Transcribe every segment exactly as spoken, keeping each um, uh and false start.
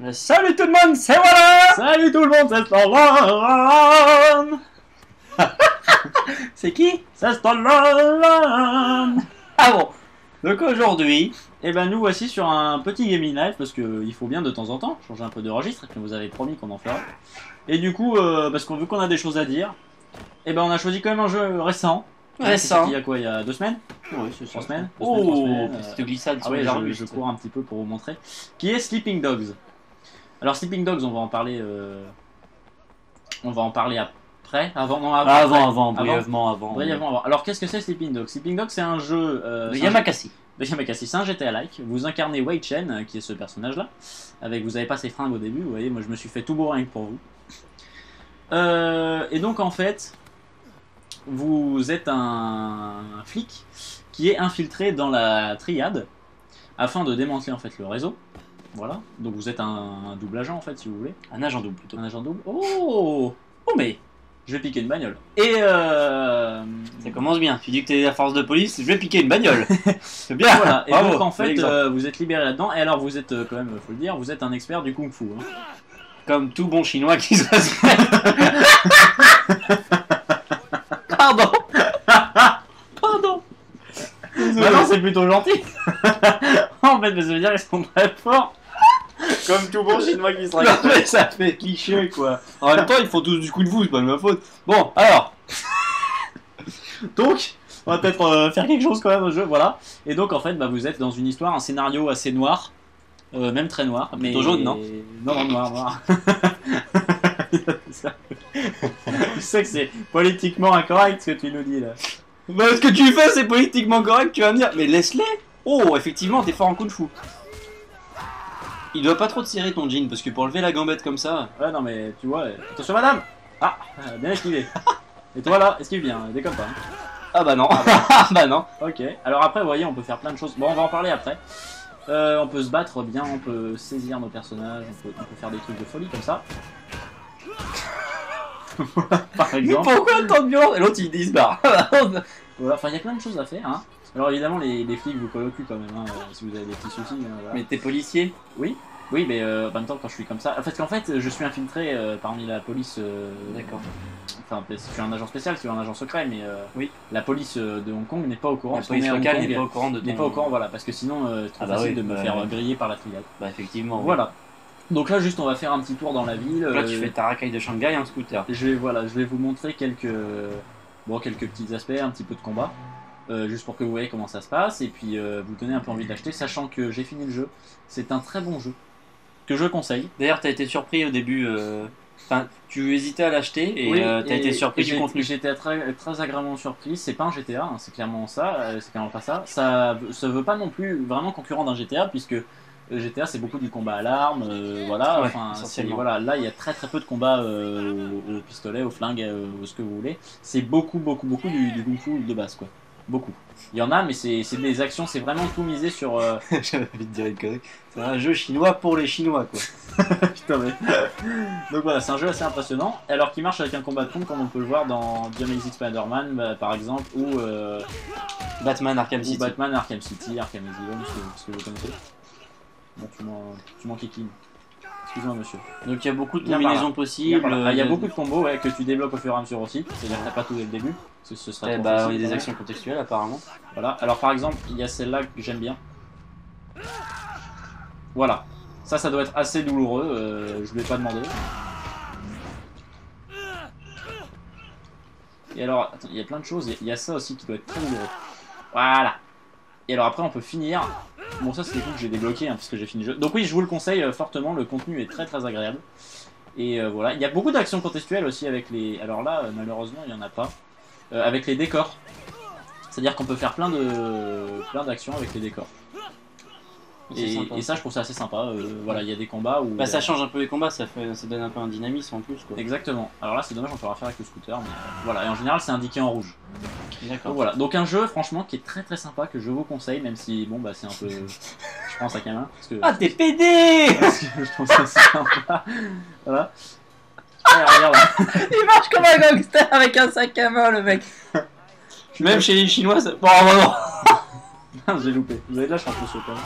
Salut tout le monde, c'est voilà. Salut tout le monde, c'est Stallone. C'est qui? C'est Stallone. Ah bon. Donc aujourd'hui, et ben nous voici sur un petit gaming live parce que il faut bien de temps en temps changer un peu de registre, que vous avez promis qu'on en ferait. Et du coup, euh, parce qu'on veut qu'on a des choses à dire, et ben on a choisi quand même un jeu récent. récent. Il y a quoi? Il y a deux semaines? Oui, c'est Trois ça. semaines? Deux Oh, semaines, trois semaines, euh... petite glissade ah sur ouais, les je, arbustes. je cours un petit peu pour vous montrer. Qui est Sleeping Dogs. Alors Sleeping Dogs, on va en parler. Euh... On va en parler après. Avant, non, avant. Ah, après. avant, avant, brièvement avant. Brièvement avant. Alors qu'est-ce que c'est Sleeping Dogs? Sleeping Dogs, c'est un jeu. Euh, de Yamakasi. De Yamakasi, c'est un G T A-like. Vous incarnez Wei Chen, qui est ce personnage-là. Avec, vous avez pas ses fringues au début. Vous voyez, moi je me suis fait tout beau rien que pour vous. Euh, et donc en fait, vous êtes un flic qui est infiltré dans la triade afin de démanteler en fait le réseau. Voilà, donc vous êtes un, un double agent en fait si vous voulez. Un agent double plutôt. Un agent double. Oh, oh mais je vais piquer une bagnole. Et euh... ça commence bien. Tu dis que t'es la force de police, je vais piquer une bagnole. C'est bien. Voilà. Et bravo, donc en fait euh, vous êtes libéré là-dedans. Et alors vous êtes euh, quand même, faut le dire, vous êtes un expert du kung-fu. Hein. Comme tout bon chinois qui se respecte. Pardon. Pardon. Bah non, c'est plutôt gentil. En fait, ça veut dire qu'ils sont très forts. Comme tout bon chinois qui se respecte. Non mais ça fait cliché quoi. En même temps, ils font tous du coup de vous, c'est pas de ma faute. Bon, alors. Donc, on va peut-être euh, faire quelque chose quand même au jeu, voilà. Et donc en fait, bah, vous êtes dans une histoire, un scénario assez noir. Euh, même très noir. Mais plutôt jaune, non? Non, non, noir, noir. Tu sais que c'est politiquement incorrect ce que tu nous dis là. Bah, ce que tu fais, c'est politiquement correct, tu vas me dire. Mais laisse-les. Oh, effectivement, t'es fort en kung fu. Il doit pas trop te serrer ton jean, parce que pour lever la gambette comme ça... Ouais, non mais tu vois... Attention madame. Ah, bien esquivé. Et toi là, esquive bien, déconne pas. Hein. Ah bah non. Ah bah. Bah non. Ok, alors après, vous voyez, on peut faire plein de choses. Bon, on va en parler après. Euh, on peut se battre bien, on peut saisir nos personnages, on peut, on peut faire des trucs de folie comme ça. Par exemple. Mais pourquoi tant de violence? Et l'autre il se barre. Voilà, enfin il y a plein de choses à faire. Hein. Alors évidemment les, les flics vous collent au cul quand même, hein, si vous avez des petits soucis. Hein, voilà. Mais t'es policier? Oui. Oui, mais euh, en même temps quand je suis comme ça... En fait, qu'en fait je suis infiltré euh, parmi la police... Euh, D'accord. Enfin, je suis un agent spécial, je suis un agent secret, mais euh, oui. La police euh, de Hong Kong n'est pas au courant. La police locale n'est pas au courant de ton... N'est pas au courant, voilà, parce que sinon euh, c'est trop ah bah facile oui, de me bah, faire ouais. griller par la triade. Bah effectivement. Voilà. Oui. Donc là juste on va faire un petit tour dans la ville. Donc là tu euh, fais ta racaille de Shanghai en scooter. Je vais, voilà, je vais vous montrer quelques, bon, quelques petits aspects, un petit peu de combat. Euh, juste pour que vous voyez comment ça se passe et puis euh, vous donner un peu envie de l'acheter, sachant que j'ai fini le jeu. C'est un très bon jeu que je conseille. D'ailleurs, t'as été surpris au début. Euh... Enfin, tu hésitais à l'acheter et oui, euh, t'as été surpris du contenu. J'étais très, très agréablement surpris. C'est pas un G T A, hein, c'est clairement ça. Euh, c'est clairement pas ça. Ça, ça veut pas non plus vraiment concurrent d'un G T A puisque G T A c'est beaucoup du combat à l'arme, euh, voilà. Ouais, enfin, voilà. Là, il y a très très peu de combats euh, au, au pistolet, au flingue, euh, ce que vous voulez. C'est beaucoup beaucoup beaucoup du, du kung fu de base quoi. Beaucoup. Il y en a, mais c'est des actions, c'est vraiment tout misé sur... Euh... J'avais envie de dire une connerie. C'est un jeu chinois pour les Chinois, quoi. Putain, mais... Donc voilà, c'est un jeu assez impressionnant, alors qui marche avec un combat de con, comme on peut le voir dans The Amazing Spider-Man, bah, par exemple, ou... Euh... Batman Arkham City. Ou Batman Arkham City, Arkham Asylum, ce que vous connaissez. Bon, tu m'en kikines. Excuse-moi, monsieur. Donc il y a beaucoup de combinaisons possibles. Il y a beaucoup de combos ouais, que tu débloques au fur et à mesure aussi, c'est-à-dire que t'as pas tout dès le début. Ce serait eh bah, il y a des actions contextuelles apparemment. Voilà, alors par exemple, il y a celle-là que j'aime bien. Voilà, ça, ça doit être assez douloureux, euh, je ne vais pas demander. Et alors, attends, il y a plein de choses, il y a ça aussi qui doit être très douloureux. Voilà. Et alors après, on peut finir. Bon, ça, c'est des coups que j'ai débloqués, hein, parce que j'ai fini le jeu. Donc oui, je vous le conseille euh, fortement, le contenu est très très agréable. Et euh, voilà, il y a beaucoup d'actions contextuelles aussi avec les... Alors là, euh, malheureusement, il n'y en a pas. Euh, avec les décors. C'est-à-dire qu'on peut faire plein de plein d'actions avec les décors. Et, et ça, je trouve ça assez sympa. Euh, voilà, il y a des combats où... Bah, ça change un peu les combats, ça, fait, ça donne un peu un dynamisme en plus, quoi. Exactement. Alors là, c'est dommage, on pourra faire avec le scooter, mais euh, voilà. Et en général, c'est indiqué en rouge. D'accord. Voilà. Donc un jeu, franchement, qui est très très sympa, que je vous conseille, même si, bon, bah, c'est un peu... Je prends un sac à main. Parce que... Ah, t'es pédé. Parce que je trouve ça sympa. Voilà. Allez, regarde. Il marche comme un gangster avec un sac à main, le mec. Même chez les Chinois, ça... Bon, vraiment. J'ai loupé. Vous avez de la chance, monsieur, quand même.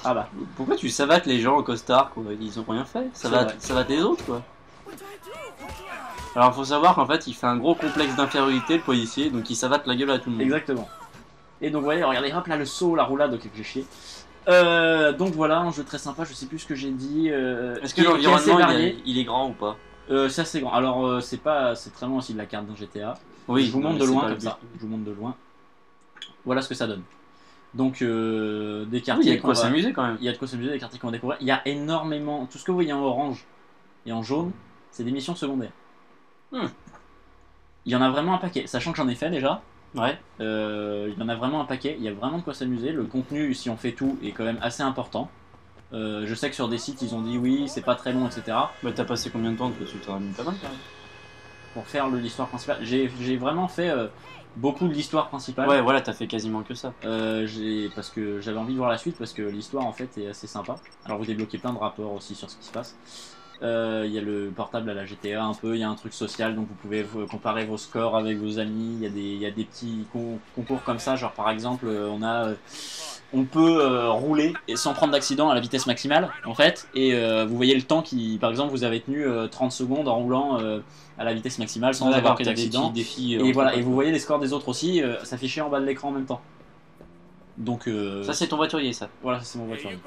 Ah bah. Pourquoi tu savates les gens au costard quoi? Ils ont rien fait. Ça va, ça va les autres quoi. Alors faut savoir qu'en fait il fait un gros complexe d'infériorité le policier, donc il savate la gueule à tout le monde. Exactement. Et donc vous voyez, regardez, hop là le saut, la roulade, ok que j'ai chié. Euh, donc voilà, un jeu très sympa, je sais plus ce que j'ai dit. Euh, Est-ce que l'environnement il, il est grand ou pas? euh, C'est assez grand. Alors euh, c'est pas, c'est très loin aussi de la carte d'un G T A. Oui. Je vous montre de loin comme ça. Je vous montre de loin. Voilà ce que ça donne. Donc euh, des quartiers. Oui, il y a de quoi s'amuser quand même. Il y a de quoi s'amuser, des quartiers qu'on découvre. Il y a énormément. Tout ce que vous voyez en orange et en jaune, c'est des missions secondaires. Hmm. Il y en a vraiment un paquet, sachant que j'en ai fait déjà. Ouais. Euh, il y en a vraiment un paquet, il y a vraiment de quoi s'amuser. Le contenu, si on fait tout, est quand même assez important. Euh, je sais que sur des sites, ils ont dit oui, c'est pas très long, et cetera. Bah, t'as passé combien de temps que tu t'en as mis pas mal quand même pour faire l'histoire principale? J'ai vraiment fait euh, beaucoup de l'histoire principale. Ouais, voilà, t'as fait quasiment que ça. Euh, parce que j'avais envie de voir la suite, parce que l'histoire en fait est assez sympa. Alors vous débloquez plein de rapports aussi sur ce qui se passe. Il euh, y a le portable à la G T A un peu, il y a un truc social, donc vous pouvez comparer vos scores avec vos amis. Il y a des, y a des petits con concours comme ça, genre par exemple, on a, on peut euh, rouler et sans prendre d'accident à la vitesse maximale en fait, et euh, vous voyez le temps qui, par exemple, vous avez tenu euh, trente secondes en roulant euh, à la vitesse maximale sans avoir pris d'accident. Euh, et voilà, et vous voyez les scores des autres aussi euh, s'afficher en bas de l'écran en même temps. Donc euh, ça c'est ton voiturier ça. Voilà, c'est mon voiturier.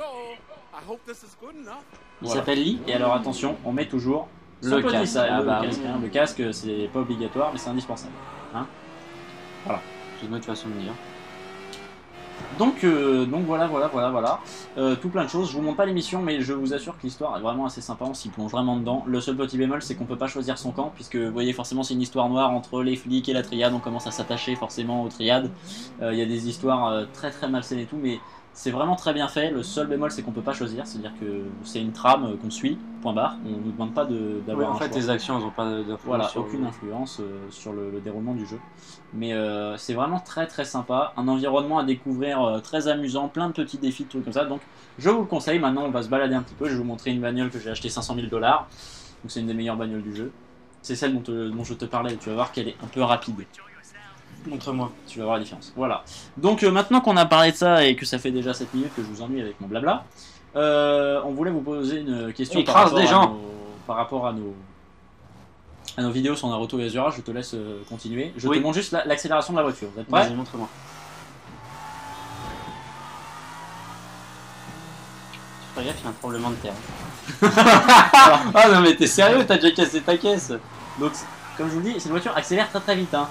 Il voilà. s'appelle Lee. Et alors attention, on met toujours le casque. Ça, ah le, bah, casque hein. Le casque, c'est pas obligatoire, mais c'est indispensable. Hein, voilà. C'est une autre façon de dire. Donc, euh, donc voilà, voilà, voilà, voilà. Euh, tout plein de choses. Je vous montre pas l'émission, mais je vous assure que l'histoire est vraiment assez sympa. On s'y plonge vraiment dedans. Le seul petit bémol, c'est qu'on peut pas choisir son camp, puisque vous voyez, forcément, c'est une histoire noire entre les flics et la triade. On commence à s'attacher forcément aux triades. Il euh, y a des histoires euh, très très malsaines et tout, mais c'est vraiment très bien fait. Le seul bémol, c'est qu'on peut pas choisir, c'est-à-dire que c'est une trame qu'on suit, point barre. On nous demande pas d'avoir ouais, en un fait, choix. tes actions, elles ont pas d'influence. Voilà, sur aucune le... influence euh, sur le, le déroulement du jeu. Mais euh, c'est vraiment très très sympa. Un environnement à découvrir euh, très amusant, plein de petits défis, de trucs comme ça. Donc je vous le conseille. Maintenant, on va se balader un petit peu. Je vais vous montrer une bagnole que j'ai acheté cinq cent mille dollars. Donc c'est une des meilleures bagnoles du jeu. C'est celle dont, te, dont je te parlais. Tu vas voir qu'elle est un peu rapide. Montre-moi. Tu vas voir la différence. Voilà. Donc euh, maintenant qu'on a parlé de ça et que ça fait déjà sept minutes que je vous ennuie avec mon blabla, euh, on voulait vous poser une question par rapport, des gens. Nos, par rapport à nos à nos vidéos sur Naruto et Azura. Je te laisse euh, continuer. Je oui. te montre juste l'accélération la, de la voiture. Vous êtes prêts? Vas-y, montre-moi. Fais gaffe, il y a un tremblement de terre. Ah non mais t'es sérieux, t'as déjà cassé ta caisse. Donc comme je vous dis, cette voiture accélère très très vite. Hein.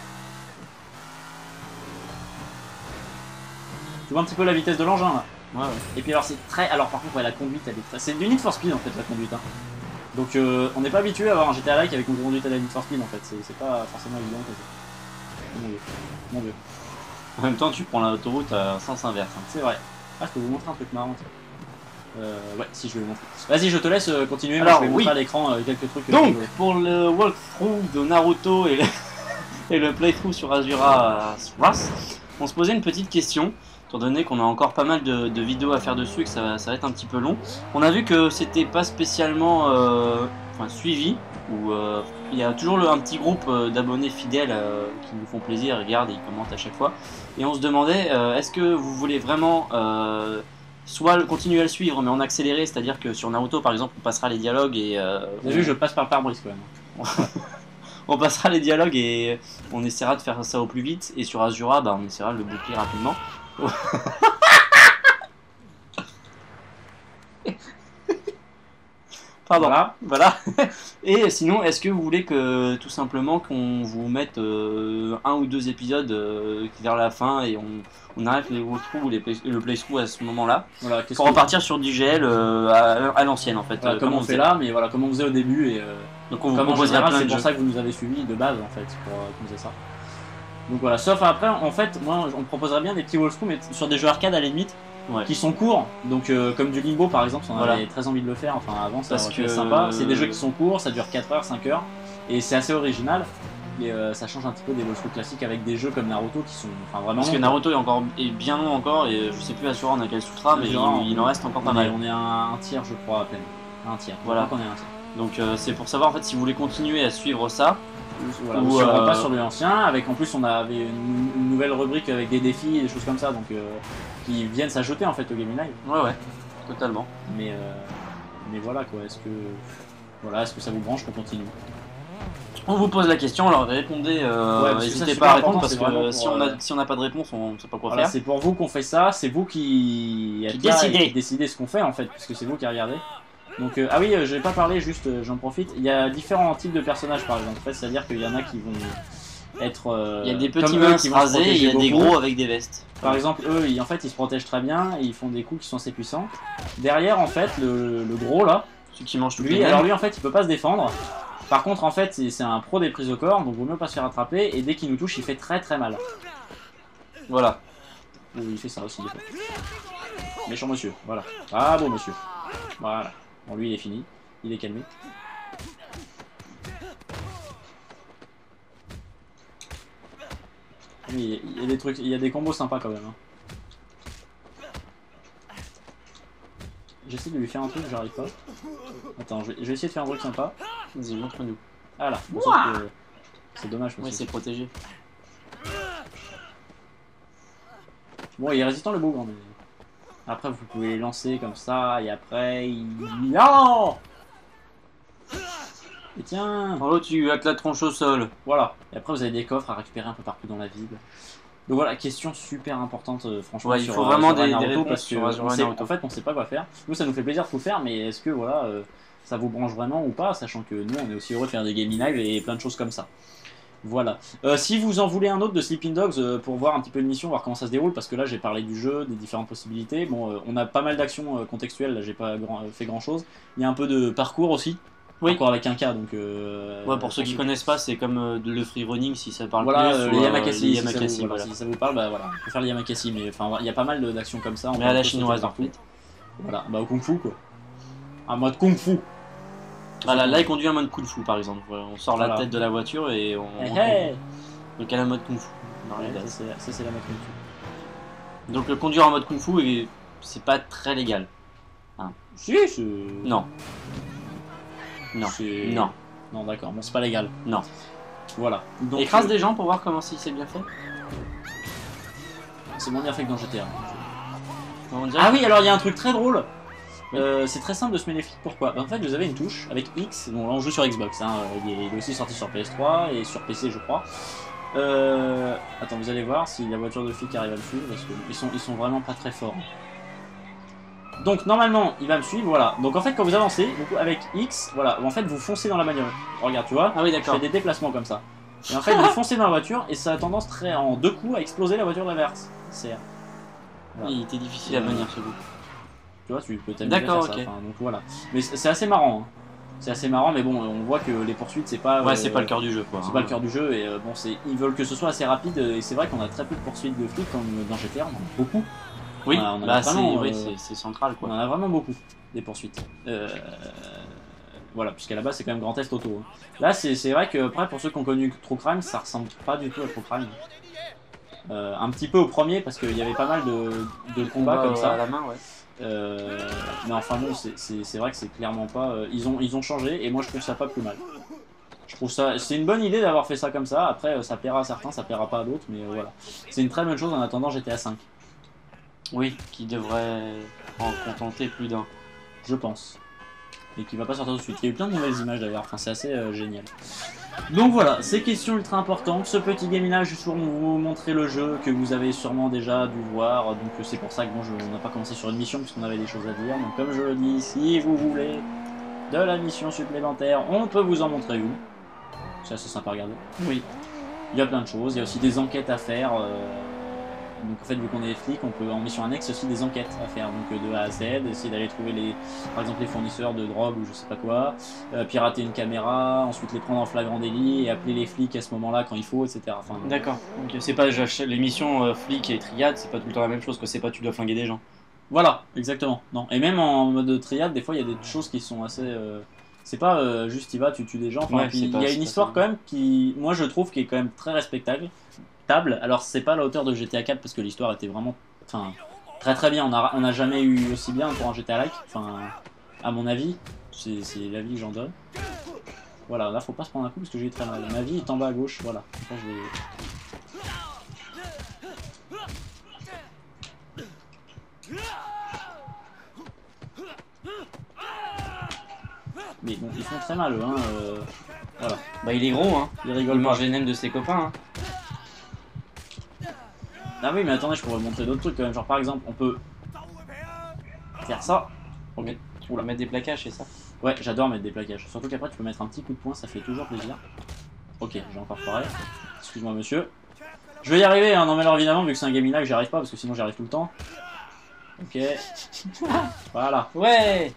Tu vois un petit peu la vitesse de l'engin là. Ouais, ouais. Et puis alors c'est très... Alors par contre ouais, la conduite elle est très... C'est du Need for Speed en fait la conduite. Hein. Donc euh, on n'est pas habitué à avoir un G T A like avec une conduite à la Need for Speed en fait. C'est pas forcément évident. Mon dieu. Mon dieu. En même temps tu prends l'autoroute à sens inverse. Hein. C'est vrai. Ah je peux vous montrer un truc marrant. Euh, ouais, si je vais vous montrer. Vas-y, je te laisse euh, continuer. Alors, moi, je vais oui. montrer à l'écran euh, quelques trucs. Donc, euh, pour le walkthrough de Naruto et le, et le playthrough sur Azura Wrath, on se posait une petite question, étant donné qu'on a encore pas mal de, de vidéos à faire dessus et que ça va, ça va être un petit peu long. On a vu que c'était pas spécialement euh, enfin, suivi, où euh, il y a toujours le, un petit groupe euh, d'abonnés fidèles euh, qui nous font plaisir, ils regardent et ils commentent à chaque fois. Et on se demandait, euh, est-ce que vous voulez vraiment... Euh, soit continuer à le suivre mais en accéléré, c'est-à-dire que sur Naruto par exemple on passera les dialogues et... Euh, Vous avez vu, je passe par le pare-brise quand même. On passera les dialogues et on essaiera de faire ça au plus vite, et sur Azura bah, on essaiera de le boucler rapidement. Pardon. Voilà. voilà. Et sinon, est-ce que vous voulez que tout simplement qu'on vous mette euh, un ou deux épisodes euh, vers la fin et on, on arrête les walkthroughs ou les play, le playthrough à ce moment-là voilà, pour repartir sur du G L euh, à, à l'ancienne en fait. Voilà, euh, comme, comme on fait là, mais voilà, comme on faisait au début et euh, donc on vous proposera plein de C'est pour jeux. ça que vous nous avez suivis de base en fait pour euh, comme ça. Donc voilà, sauf après, en fait, moi on proposerait bien des petits walkthroughs mais sur des jeux arcade à la limite. Ouais. Qui sont courts, donc euh, comme du Limbo par exemple, on voilà. avait très envie de le faire, enfin avant ça c'était sympa, c'est des jeux qui sont courts, ça dure quatre heures, cinq heures, et c'est assez original, et euh, ça change un petit peu des walkthroughs classiques avec des jeux comme Naruto qui sont enfin, vraiment... Parce que Naruto est, encore, est bien long encore, et je sais plus à ce soir on a quel sutra, mais il, il en reste encore pas mal. On est à un, un tiers je crois à peine, un tiers, voilà. On est un tiers. Donc euh, c'est pour savoir en fait si vous voulez continuer à suivre ça. Voilà, Ou, ou euh... euh... pas sur l'ancien, avec en plus on avait une, une nouvelle rubrique avec des défis et des choses comme ça, donc euh, qui viennent s'ajouter en fait au Gaming Live. Ouais ouais, totalement. Mais euh, mais voilà quoi, est-ce que voilà, est-ce que ça vous branche qu'on continue? On vous pose la question, alors répondez, euh, n'hésitez ouais, pas à répondre parce que pour, si on a si on n'a pas de réponse, on ne sait pas quoi voilà, faire. c'est pour vous qu'on fait ça, c'est vous qui, qui décidez. décidez ce qu'on fait en fait, puisque c'est vous qui regardez. Donc euh, ah oui, euh, je vais pas parler, juste euh, j'en profite. Il y a différents types de personnages par exemple. En fait, c'est-à-dire qu'il y en a qui vont être. Euh, il y a des petits minces qui rasés, et il y a des gros avec des vestes. Par exemple, eux, ils, en fait, ils se protègent très bien, et ils font des coups qui sont assez puissants. Derrière, en fait, le, le gros là, celui qui mange tout lui, alors lui, en fait, il peut pas se défendre. Par contre, en fait, c'est un pro des prises au corps, donc vaut mieux pas se faire attraper. Et dès qu'il nous touche, il fait très très mal. Voilà. Ou il fait ça aussi des fois. Méchant monsieur, voilà. Ah bon monsieur. Voilà. Bon, lui, il est fini. Il est calmé. Oui, il y a des trucs, il y a des combos sympas quand même. Hein. J'essaie de lui faire un truc, j'arrive pas. Attends, je vais, je vais essayer de faire un truc sympa. Vas-y, montre-nous. Ah là, bon, c'est dommage. Oui, c'est protégé. Bon, il est résistant le bougre, mais... Après, vous pouvez les lancer comme ça, et après, il... Non. Et tiens. En haut, tu as la tronche au sol. Voilà. Et après, vous avez des coffres à récupérer un peu partout dans la ville. Donc voilà, question super importante, euh, franchement. Ouais, il faut sur, vraiment sur des, Naruto, des réponses parce que sur, sur sait, en fait, on sait pas quoi faire. Nous, ça nous fait plaisir de tout faire, mais est-ce que voilà, euh, ça vous branche vraiment ou pas, sachant que nous, on est aussi heureux de faire des gaming live et plein de choses comme ça. Voilà. Euh, si vous en voulez un autre de Sleeping Dogs euh, pour voir un petit peu une mission, voir comment ça se déroule, parce que là j'ai parlé du jeu, des différentes possibilités. Bon, euh, on a pas mal d'actions euh, contextuelles, là j'ai pas grand, euh, fait grand chose. Il y a un peu de parcours aussi. Oui. Encore avec un cas, donc. Euh, ouais, pour ceux qui connaissent pas, c'est comme euh, de le free running si ça parle voilà, plus. Euh, ou, les Yamakasi, les si, Yamakasi ça vous, voilà. si ça vous parle, bah voilà, on peut faire les Yamakasi, mais enfin il y a pas mal d'actions comme ça. Mais à la chinoise en fait. Voilà, bah au kung fu quoi. Un mode kung fu. Voilà, là il conduit un mode kung fu par exemple. On sort voilà. la tête de la voiture et on. Hey, hey. Donc elle a un mode kung fu. Ouais, ça c'est la mode kung fu. Donc le conduire en mode kung fu, c'est pas très légal. Hein. Si, c'est. Non. Non. Non. Non, d'accord, bon, c'est pas légal. Non. Voilà. Donc, écrase euh... des gens pour voir comment si c'est bien fait. C'est moins bien fait que dans G T A. Ah oui, alors il y a un truc très drôle. Oui. Euh, c'est très simple de se mettre les flics. Pourquoi bah, en fait, vous avez une touche avec X. Bon, là on joue sur Xbox. Hein. Il, est, il est aussi sorti sur P S trois et sur P C, je crois. Euh... Attends, vous allez voir si la voiture de flic arrive à le suivre parce qu'ils sont, ils sont vraiment pas très forts. Donc normalement il va me suivre, voilà. Donc en fait quand vous avancez, donc, avec X, voilà, en fait vous foncez dans la bagnole. Regarde, tu vois, ah oui, d'accord. Je fais des déplacements comme ça. Et en fait vous foncez dans la voiture et ça a tendance très en deux coups à exploser la voiture d'inverse. C'est. Voilà. Il était difficile à venir ce bout. Tu vois, tu peux t'amuser. D'accord, ok. Ça. Enfin, donc voilà. Mais c'est assez marrant. Hein. C'est assez marrant, mais bon, on voit que les poursuites c'est pas. Ouais, euh, c'est pas le cœur du jeu, quoi. C'est hein. pas le cœur du jeu et euh, bon, c'est ils veulent que ce soit assez rapide et c'est vrai qu'on a très peu de poursuites de flics comme dans G T A, on en a beaucoup. Oui, on a, on a bah vraiment, c'est euh, oui, central quoi. On en a vraiment beaucoup, des poursuites. Euh, voilà, puisqu'à la base c'est quand même Grand Theft Auto. Hein. Là c'est vrai que après pour ceux qui ont connu True Crime, ça ressemble pas du tout à True Crime. Euh, un petit peu au premier parce qu'il y avait pas mal de, de combats comme ça. À la main, ouais. Euh, mais enfin bon, c'est vrai que c'est clairement pas... Euh, ils, ont, ils ont changé et moi je trouve ça pas plus mal. Je trouve ça... C'est une bonne idée d'avoir fait ça comme ça. Après ça plaira à certains, ça plaira pas à d'autres, mais euh, voilà. C'est une très bonne chose en attendant G T A cinq. Oui, qui devrait en contenter plus d'un. Je pense. Et qui va pas sortir tout de suite. Il y a eu plein de nouvelles images d'ailleurs, enfin, c'est assez euh, génial. Donc voilà, ces questions ultra importantes, ce petit gaminage juste pour vous montrer le jeu que vous avez sûrement déjà dû voir. Donc c'est pour ça que bon, je, on n'a pas commencé sur une mission puisqu'on avait des choses à dire. Donc comme je le dis, si vous voulez de la mission supplémentaire, on peut vous en montrer une. C'est assez sympa à regarder. Oui. Il y a plein de choses, il y a aussi des enquêtes à faire. Euh... Donc en fait, vu qu'on est flic, on peut en mission annexe aussi des enquêtes à faire, donc de A à Z, essayer d'aller trouver les, par exemple les fournisseurs de drogue ou je sais pas quoi, euh, pirater une caméra, ensuite les prendre en flagrant délit et appeler les flics à ce moment-là quand il faut, et cetera. Enfin, d'accord. Donc c'est pas les missions euh, flic et triade, c'est pas tout le temps la même chose, que c'est pas tu dois flinguer des gens. Voilà, exactement. Non. Et même en mode triade, des fois il y a des choses qui sont assez. Euh... C'est pas euh, juste y vas, tu tues des gens. Enfin, ouais, il y a une histoire quand même qui, moi je trouve, qui est quand même très respectable. Table. Alors c'est pas la hauteur de G T A quatre parce que l'histoire était vraiment, enfin, très très bien. On a, on a jamais eu aussi bien pour un G T A like, enfin, à mon avis. c'est la vie que j'en donne. Voilà, là faut pas se prendre un coup parce que j'ai eu très mal. Ma vie est en bas à gauche, voilà. Là, je vais... Mais bon, ils font très mal, eux, hein. Euh... Voilà. Bah, il est gros, hein. Ils Il rigolent pas. mange les nems de ses copains, hein. Ah oui, mais attendez, je pourrais vous montrer d'autres trucs quand même. Genre, par exemple, on peut faire ça. Ok. Tu peux mettre des plaquages, c'est ça? Ouais, j'adore mettre des plaquages. Surtout qu'après, tu peux mettre un petit coup de poing, ça fait toujours plaisir. Ok, j'ai encore pareil. Excuse-moi, monsieur. Je vais y arriver, hein. Non, mais alors évidemment, vu que c'est un gaming là, j'y arrive pas parce que sinon j'y arrive tout le temps. Ok. Voilà. Ouais.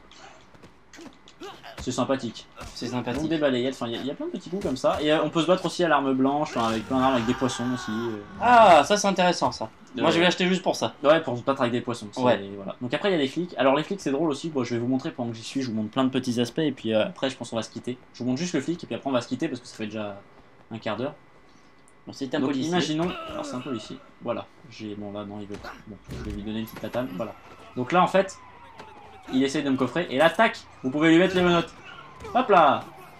C'est sympathique. C'est Donc sympathique. des balayettes, enfin il y, y a plein de petits coups comme ça. Et euh, on peut se battre aussi à l'arme blanche, enfin, avec plein d'armes, avec des poissons aussi. Euh... Ah, ça c'est intéressant ça. Euh... Moi je vais l'acheter juste pour ça. Ouais, pour se battre avec des poissons. Ouais. Voilà. Donc après il y a les flics. Alors les flics c'est drôle aussi, bon, je vais vous montrer pendant que j'y suis, je vous montre plein de petits aspects et puis euh, après je pense qu'on va se quitter. Je vous montre juste le flic et puis après on va se quitter parce que ça fait déjà un quart d'heure. Bon, c'est un Donc policier. imaginons, alors c'est un policier, voilà, j'ai, bon là non il veut pas, bon je vais lui donner une petite tatane, voilà. Donc là en fait, il essaye de me coffrer et là tac, vous pouvez lui mettre les menottes. Hop là.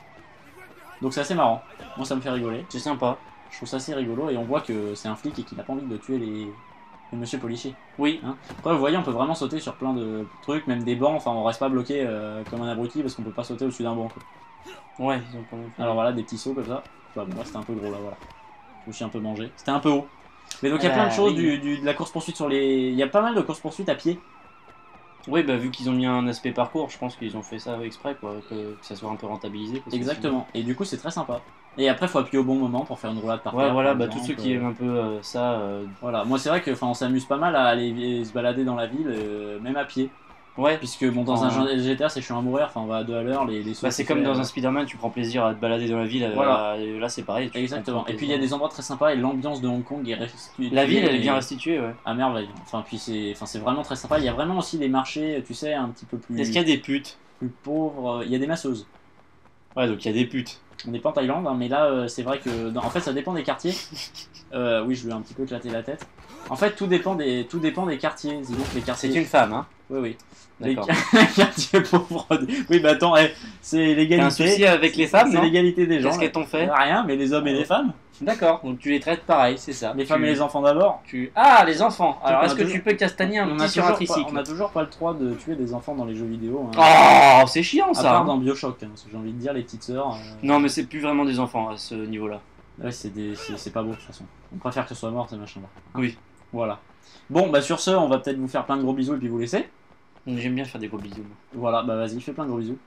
Donc c'est assez marrant, moi ça me fait rigoler. C'est sympa. Je trouve ça assez rigolo et on voit que c'est un flic et qu'il n'a pas envie de tuer les, les monsieur policiers. Oui. Hein. Après vous voyez on peut vraiment sauter sur plein de trucs, même des bancs, enfin on reste pas bloqué euh, comme un abruti parce qu'on peut pas sauter au-dessus d'un banc. Quoi. Ouais, ils ont quand même fait... Alors voilà des petits sauts comme ça, bah, bon, moi c'était un peu gros là voilà. Je me suis un peu mangé, c'était un peu haut. Mais donc il y a plein de choses, oui. du, du, de la course poursuite sur les... Il y a pas mal de course poursuite à pied. Oui, bah vu qu'ils ont mis un aspect parcours, je pense qu'ils ont fait ça exprès, quoi, que, que ça soit un peu rentabilisé. Parce Exactement, et du coup c'est très sympa. Et après faut appuyer au bon moment pour faire une roulade par ouais, terre. voilà, par bah exemple, tous ceux qui euh... aiment un peu euh, ça... Euh... Voilà, moi c'est vrai que on s'amuse pas mal à aller se balader dans la ville, euh, même à pied. Ouais. Puisque bon, dans Enfin, un G T A c'est chiant à mourir, enfin on va à deux à l'heure, les, les bah, c'est comme dans un Spider-Man, tu prends plaisir à te balader dans la ville, voilà. euh, là c'est pareil. Exactement, et puis il y a des endroits très sympas et l'ambiance de Hong Kong est restituée. La ville elle est bien restituée, ouais. À merveille, enfin puis c'est enfin, vraiment très sympa, il y a vraiment aussi des marchés, tu sais, un petit peu plus... Est-ce qu'il y a des putes? Plus pauvres, il y a des masseuses. Ouais, donc il y a des putes. On n'est pas en Thaïlande, hein, mais là euh, c'est vrai que... dans... En fait ça dépend des quartiers. Euh, oui, je lui ai un petit peu éclaté la tête. En fait tout dépend des, tout dépend des quartiers. Les quartiers... C'est une femme, hein? Oui, oui. D'accord. Les quartiers pauvres. Oui, bah attends, hey, c'est l'égalité. T'as un souci avec les femmes, c'est l'égalité des gens. Qu'est-ce qu'elles t'ont fait? Rien, mais les hommes et les femmes. D'accord, donc tu les traites pareil, c'est ça. Les tu... femmes et les enfants d'abord. Tu... Ah, les enfants. Alors est-ce que toujours... tu peux castagner un on petit sur un tricycle? On a toujours pas le droit de tuer des enfants dans les jeux vidéo. Hein. Oh, c'est chiant ça. À part dans Bioshock, hein, j'ai envie de dire les petites sœurs. Euh... Non, mais c'est plus vraiment des enfants à ce niveau-là. Ouais, c'est des... pas beau de toute façon. On préfère que ce soit mort ces machins-là. Oui. Voilà. Bon, bah sur ce, on va peut-être vous faire plein de gros bisous et puis vous laisser. J'aime bien faire des gros bisous. Voilà, bah vas-y, fais plein de gros bisous.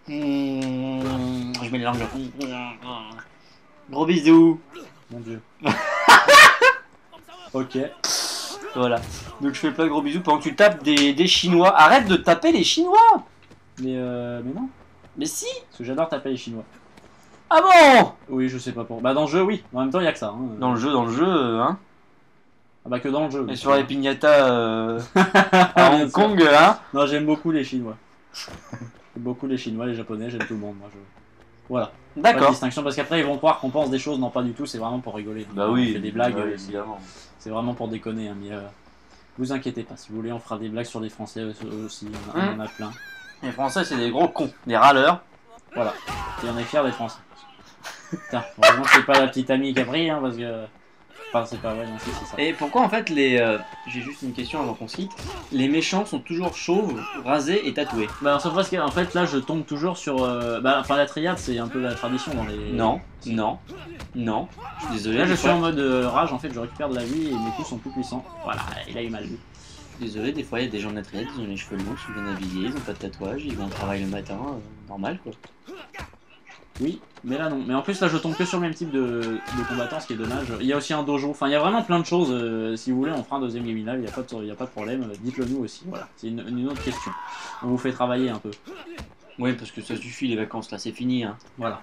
Mmh, je mets les langues. Gros bisous. Mon dieu. Ok. Voilà. Donc je fais plein de gros bisous pendant que tu tapes des, des Chinois. Arrête de taper les Chinois. Mais euh, mais non. Mais si. Parce que j'adore taper les Chinois. Ah bon? Oui, je sais pas pour. Bah dans le jeu, oui. En même temps, il y a que ça. Hein. Dans le jeu, dans le jeu, hein. Ah bah que dans le jeu. Et sur les piñatas euh, à Hong Kong, hein. Non, j'aime beaucoup les Chinois. J'aime beaucoup les Chinois, les Japonais, j'aime tout le monde. Moi, je... Voilà. D'accord. Distinction parce qu'après ils vont croire qu'on pense des choses, non pas du tout. C'est vraiment pour rigoler. Bah on oui. fait des blagues. Ouais, évidemment. C'est vraiment pour déconner. Hein, mais euh, vous inquiétez pas. Si vous voulez, on fera des blagues sur les Français aussi. On, hum. on en a plein. Les Français, c'est des gros cons, des râleurs. Voilà. Et on est fiers des Français. Putain, heureusement que c'est pas la petite amie qui a pris, hein, parce que. Enfin, c'est pas vrai, non, si, c'est ça. Et pourquoi en fait les. Euh, J'ai juste une question avant qu'on se quitte. Les méchants sont toujours chauves, rasés et tatoués. Bah, sauf parce qu'en fait, là, je tombe toujours sur. Euh, bah, enfin, la triade, c'est un peu la tradition dans les. Non, non, non. Je suis désolé. Là, je des suis fois- en mode euh, rage, en fait, je récupère de la vie et mes coups sont plus puissants. Voilà, il a eu mal vu. Désolé, des fois il y a des gens de la triade, ils ont les cheveux longs, ils sont bien habillés, ils ont pas de tatouage, ils vont au travail le matin, euh, normal quoi. Oui, mais là non. Mais en plus là je tombe que sur le même type de, de combattants, ce qui est dommage. Il y a aussi un dojo, enfin il y a vraiment plein de choses. Euh, si vous voulez on fera un deuxième gaming live, il n'y a, pas de- y a pas de problème. Dites-le nous aussi, voilà. C'est une, une autre question. On vous fait travailler un peu. Ouais, parce que ça suffit les vacances là, c'est fini hein. Voilà.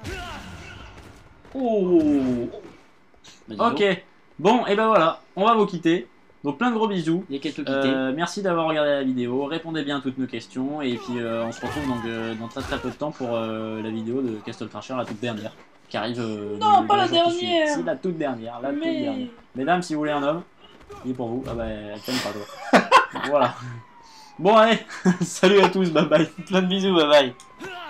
Oh. Vas-y, Ok, bon et ben voilà, on va vous quitter. Donc plein de gros bisous. il y a quelques quittés. Euh, merci d'avoir regardé la vidéo, répondez bien à toutes nos questions et puis euh, on se retrouve donc, euh, dans très très peu de temps pour euh, la vidéo de Castle Crasher, la toute dernière, qui arrive... Euh, Non, le- pas le la jour qui suit. dernière. Si, la toute dernière, la toute Mais- dernière. Mesdames, si vous voulez un homme, il est pour vous. Ah bah, elle t'aime pas toi. Voilà. Bon allez, salut à tous, bye bye. Plein de bisous, bye bye.